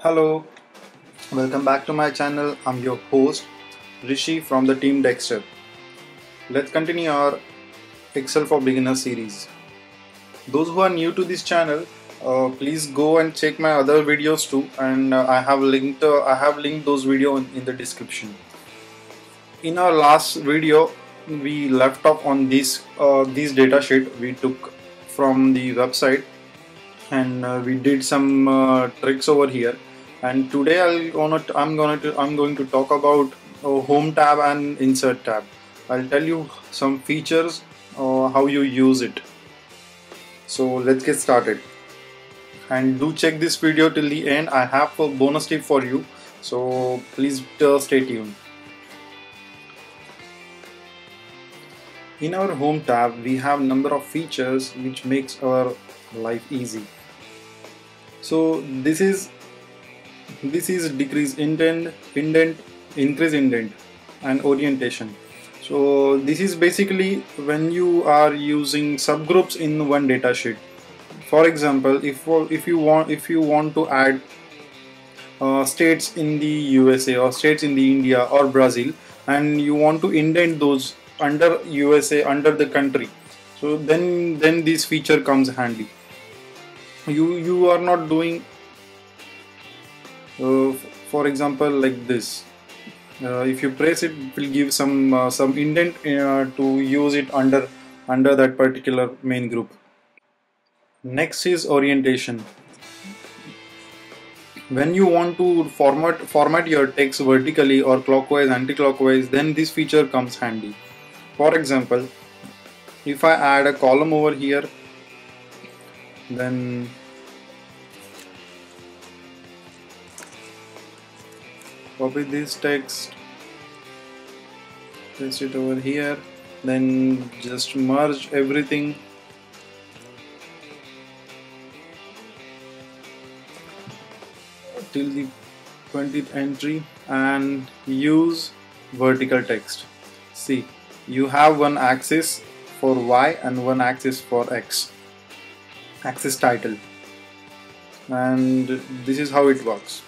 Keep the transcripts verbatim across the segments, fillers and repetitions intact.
Hello, welcome back to my channel. I'm your host Rishi from the team Dexter. Let's continue our Excel for Beginners series. Those who are new to this channel, uh, please go and check my other videos too, and uh, I have linked uh, I have linked those videos in, in the description. In our last video, we left off on this uh, this data sheet we took from the website, and uh, we did some uh, tricks over here. And today I'll gonna I'm gonna to, I'm going to talk about uh, home tab and insert tab. I'll tell you some features, uh, how you use it. So let's get started. And do check this video till the end. I have a bonus tip for you. So please uh, stay tuned. In our home tab, we have number of features which makes our life easy. So this is this is decrease indent, indent, increase indent, and orientation. So this is basically when you are using subgroups in one data sheet. For example, if if you want if you want to add uh, states in the U S A or states in the India or Brazil, and you want to indent those under U S A, under the country, so then then this feature comes handy. You you are not doing uh, for example like this. Uh, if you press it, it will give some uh, some indent uh, to use it under under that particular main group. Next is orientation. When you want to format format your text vertically or clockwise, anti-clockwise, then this feature comes handy. For example, if I add a column over here, then copy this text, paste it over here, then just merge everything. Till the twentieth entry and use vertical text. See, you have one axis for Y and one axis for X, axis title, and this is how it works.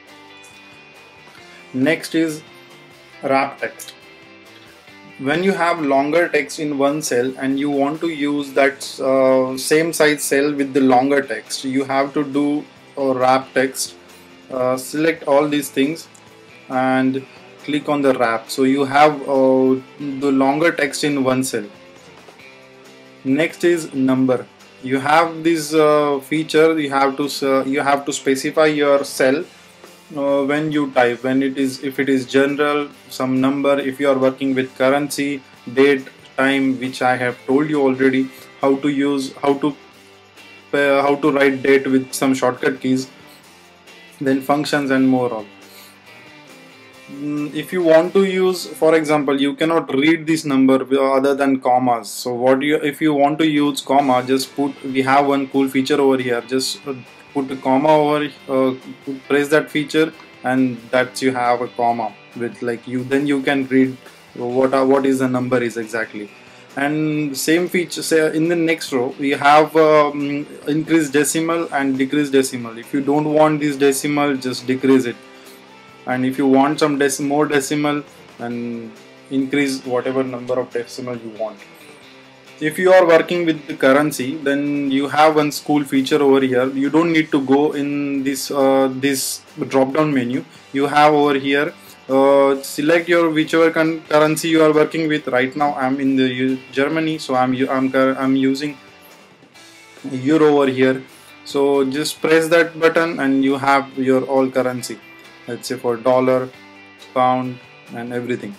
Next is wrap text. When you have longer text in one cell and you want to use that uh, same size cell with the longer text, you have to do a wrap text. Uh, select all these things and click on the wrap, so you have uh, the longer text in one cell. Next is number. You have this uh, feature. You have to uh, you have to specify your cell uh, when you type. When it is if it is general, some number. If you are working with currency, date, time, which I have told you already how to use how to uh, how to write date with some shortcut keys. Then functions and more on. If you want to use, for example, you cannot read this number other than commas. So what you if you want to use comma, just put, we have one cool feature over here, just put a comma over, uh, press that feature, and that's you have a comma with like you, then you can read what are, what is the number is exactly. And same feature, say in the next row we have um, increase decimal and decrease decimal. If you don't want this decimal, just decrease it, and if you want some dec more decimal, and increase whatever number of decimal you want. If you are working with the currency, then you have one cool feature over here. You don't need to go in this uh, this drop down menu. You have over here, Uh, select your whichever currency you are working with. Right now I'm in the Germany, so I'm I'm I'm using euro over here. So just press that button and you have your all currency. Let's say for dollar, pound, and everything.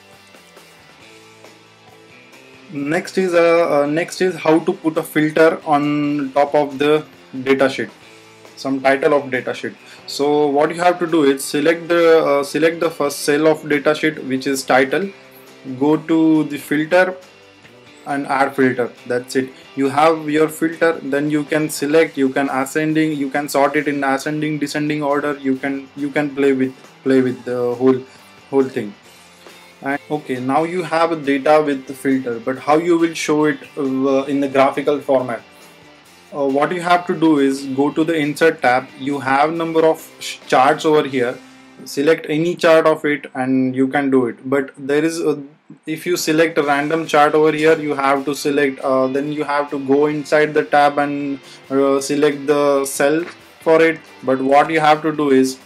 Next is uh, uh, next is how to put a filter on top of the data sheet, some title of data sheet. So what you have to do is select the uh, select the first cell of data sheet, which is title. Go to the filter and add filter. That's it. You have your filter. Then you can select. You can ascending. You can sort it in ascending, descending order. You can you can play with play with the whole whole thing. And okay, now you have data with the filter, but how you will show it uh, in the graphical format? uh, what you have to do is go to the insert tab. You have number of sh- charts over here. Select any chart of it and you can do it, but there is a, if you select a random chart over here, you have to select uh, then you have to go inside the tab and uh, select the cell for it. But what you have to do is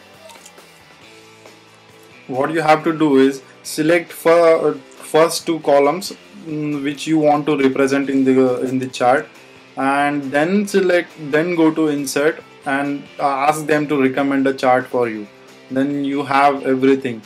what you have to do is select for first two columns, mm, which you want to represent in the in the chart, and then select then go to insert and uh, ask them to recommend a chart for you. Then you have everything,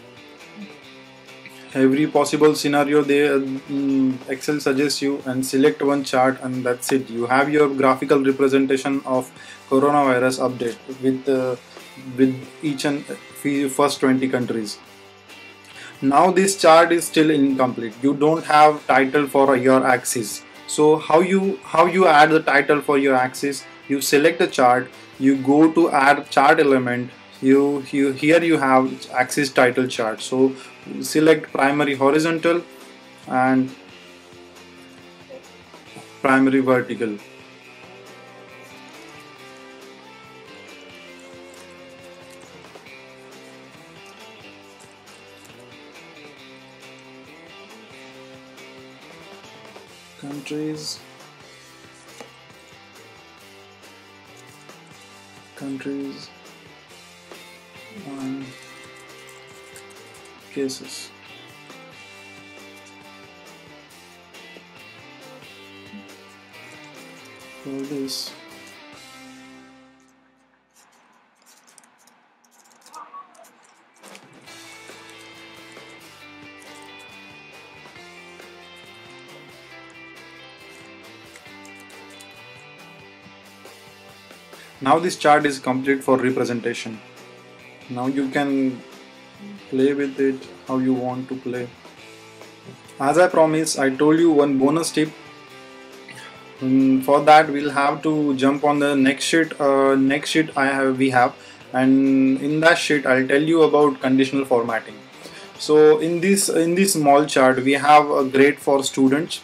every possible scenario they mm, Excel suggests you, and select one chart, and that's it. You have your graphical representation of coronavirus update with uh, with each and f- first twenty countries. Now this chart is still incomplete. You don't have title for your axis. So how you how you add the title for your axis? You select the chart, you go to add chart element. You, you here you have axis title chart. So select primary horizontal and primary vertical. Countries, countries and cases. For this, now this chart is complete for representation. Now you can play with it how you want to play. As I promised, I told you one bonus tip. Mm, for that we'll have to jump on the next sheet. Uh, next sheet I have we have, and in that sheet I'll tell you about conditional formatting. So in this in this small chart we have a grade for students.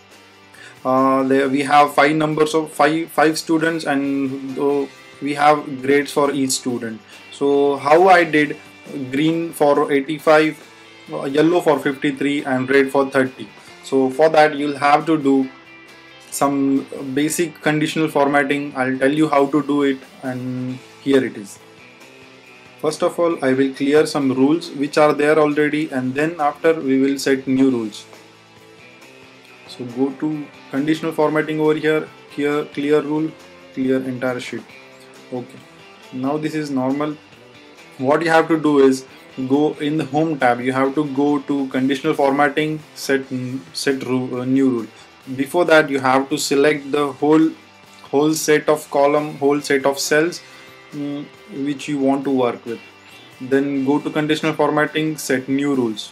Uh, there we have five numbers of five five students, and uh, we have grades for each student. So how I did: green for eighty-five, uh, yellow for fifty-three, and red for thirty. So for that you'll have to do some basic conditional formatting. I'll tell you how to do it, and here it is. First of all, I will clear some rules which are there already, and then after we will set new rules. So go to conditional formatting over here, here clear rule, clear entire sheet. Okay, now this is normal. What you have to do is go in the home tab. You have to go to conditional formatting, set set rule, uh, new rule. Before that you have to select the whole whole set of column, whole set of cells, um, which you want to work with. Then go to conditional formatting, set new rules.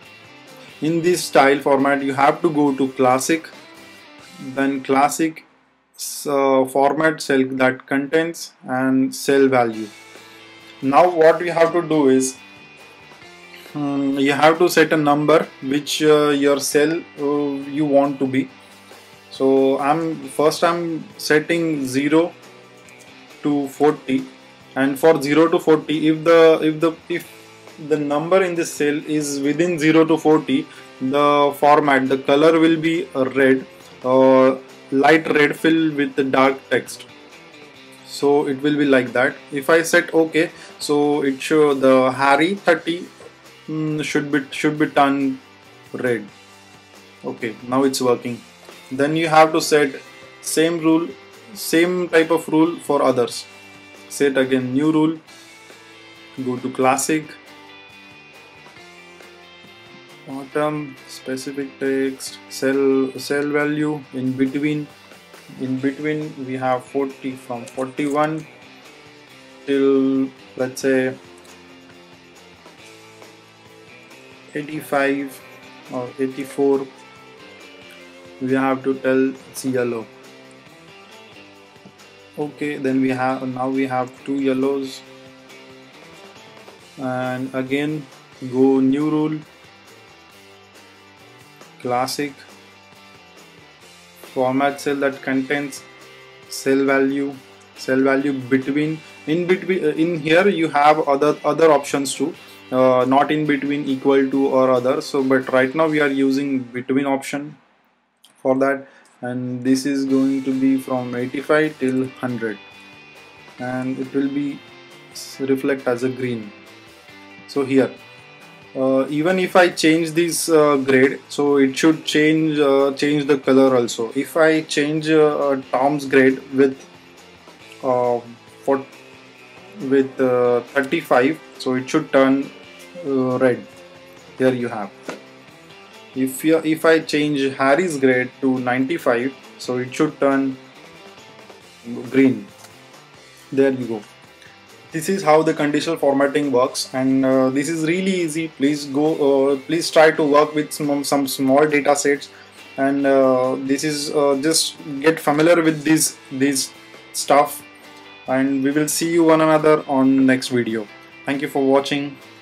In this style format you have to go to classic, then classic uh, format cell that contains and cell value. Now what we have to do is um, you have to set a number which uh, your cell uh, you want to be. So I'm first I'm setting zero to forty, and for zero to forty, if the if the if the number in this cell is within zero to forty, the format, the color will be a red or light red filled with the dark text. So it will be like that. If I set OK, so it show the Harry thirty mm, should be should be turned red. Okay, now it's working. Then you have to set same rule, same type of rule for others. Set again new rule, go to classic, bottom, specific text, cell cell value, in between in between we have forty, from forty-one till let's say eighty-five or eighty-four. We have to tell it's yellow. Okay, then we have now we have two yellows, and again go new rule, classic, format cell that contains cell value, cell value between, in between, uh, in here you have other other options too, uh, not in between, equal to, or other. So but right now we are using between option for that, and this is going to be from eighty-five till one hundred, and it will be reflect as a green. So here, uh, even if I change this uh, grade, so it should change uh, change the color also. If I change uh, uh, Tom's grade with uh, for with uh, thirty-five, so it should turn uh, red. Here you have. If you, if I change Harry's grade to ninety-five, so it should turn green. There you go. This is how the conditional formatting works, and uh, this is really easy. Please go, uh, please try to work with some, some small data sets, and uh, this is uh, just get familiar with this this stuff, and we will see you one another on next video. Thank you for watching.